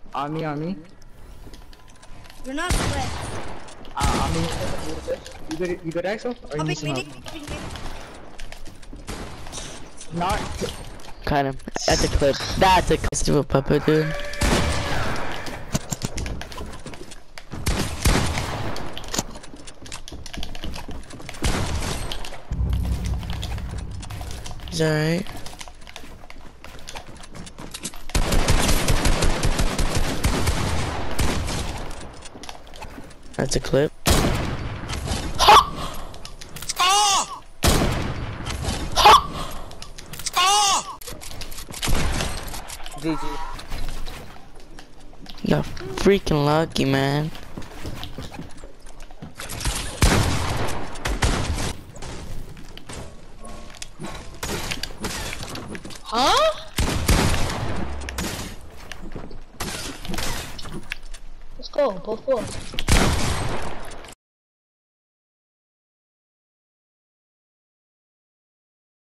On me. You're not split. On me. You good, Axel? Or you need some help? Not. Cut him. That's a clip. That's a stupid puppet, dude. He's alright. That's a clip. GG. You got freaking lucky, man. Huh? Let's go, both forwards.